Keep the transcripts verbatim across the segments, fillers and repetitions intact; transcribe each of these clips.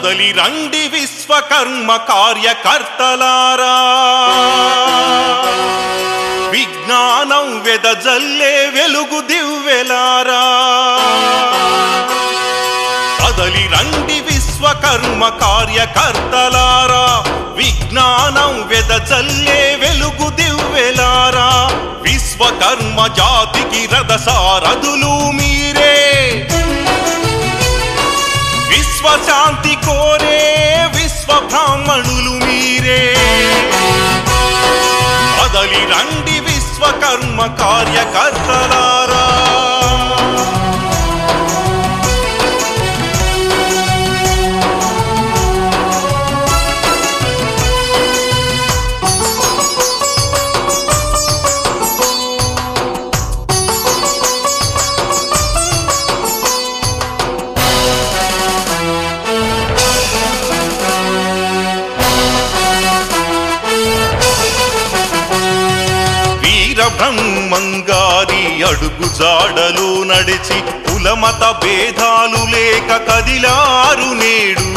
కదలి రండి విశ్వకర్మ కార్యకర్తలారా విజ్ఞానం వెదజల్లే వెలుగు దివ్వెలారా కదలి రండి విశ్వకర్మ కార్యకర్తలారా విజ్ఞానం వెదజల్లే వెలుగు దివ్వెలారా విశ్వకర్మ జాతికి రథసారథులు మీరే విశ్వశాంతి కోరే విశ్వ బ్రాహ్మణులు మీరే కదలి రండి విశ్వకర్మ కార్యకర్తలారా బ్రహ్మంగారి అడుగు జాడలు నడిచి కులమత భేదాలు లేక కదిలారు నేడు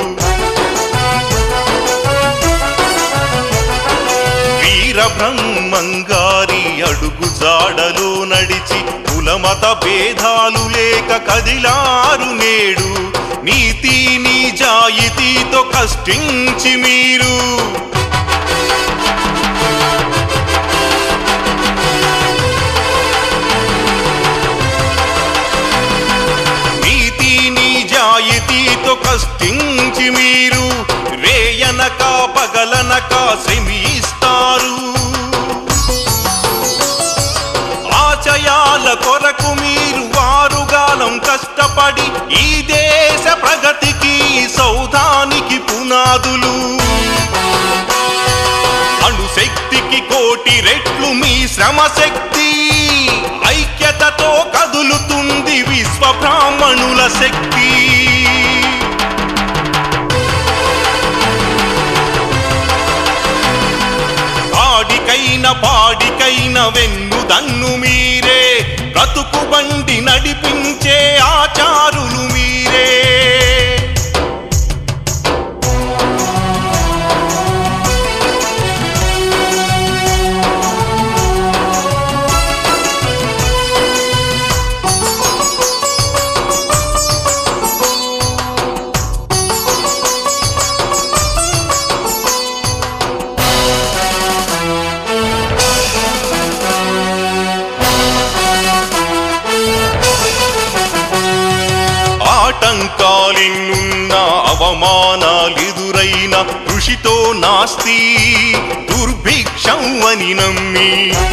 వీర బ్రహ్మంగారి అడుగు జాడలు నడిచి కులమత భేదాలు లేక కదిలారు నేడు నీతి నిజాయితీతో కష్టించి మీరు నిజాయితీతో కష్టించి మీరు రేయనక పగలనక శ్రమిస్తారు ఆశయాల కొరకు మీరు వారుగాలం కష్టపడి ఈ దేశ ప్రగతికి సౌధానికి పునాదులు అణుశక్తికి కోటి రెట్లు మీ శ్రమ శక్తి ఐక్యతతో కదులుతుంది విశ్వ బ్రాహ్మణుల శక్తి పాడికైన పాడికైన వెన్నుదన్ను మీరే బ్రతుకు బండి నడిపించే ఆచారులు మీరే ఆటంకాలెన్నున్న అవమానాలెదురైన కృషితో నాస్తి దుర్భిక్షం అని నమ్మి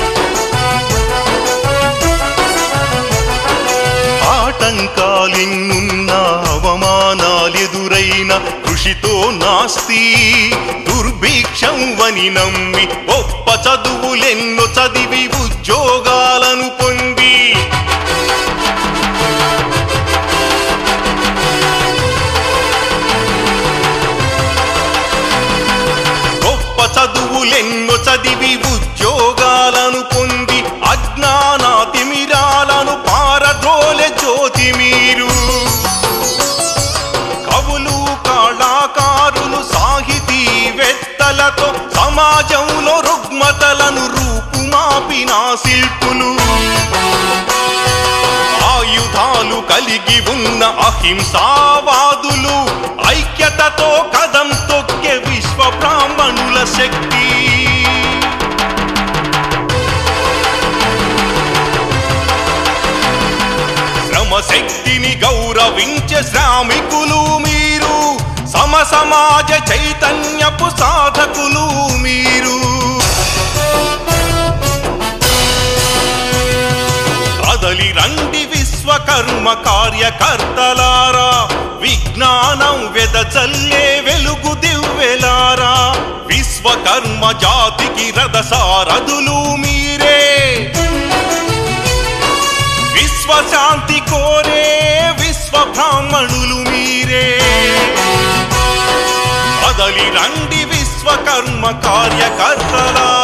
ఆటంకాలెన్నున్న అవమానాలెదురైన కృషితో నాస్తి దుర్భిక్షం అని నమ్మి గొప్ప చదువులెన్నో చదివి ఉద్యోగాలను పొంది చదువులెన్నో చదివి ఉద్యోగాలను పొంది అజ్ఞాన తిమిరాలను పారద్రోలే జ్యోతి మీరు కవులు కళాకారులు సాహితీవేత్తలతో సమాజంలో రుగ్మతలను రూపుమాపిన శిల్పులు ఆయుధాలు కలిగి ఉన్న అహింసావాదులు ఐక్యతతో కదం తొక్కే విశ్వ బ్రాహ్మణుల శక్తి శ్రమ శక్తిని గౌరవించే శ్రామికులు మీరు సమ సమాజ చైతన్యపు సాధకులు మీరు కదలి రండి విశ్వకర్మ కార్యకర్తలారా విజ్ఞానం వెదజల్లే వెలుగు దివ్వెలారా విశ్వకర్మ జాతికి రథసారథులు మీరే విశ్వశాంతి కోరే విశ్వ బ్రాహ్మణులు మీరే కదలి రండి విశ్వకర్మ కార్యకర్తలారా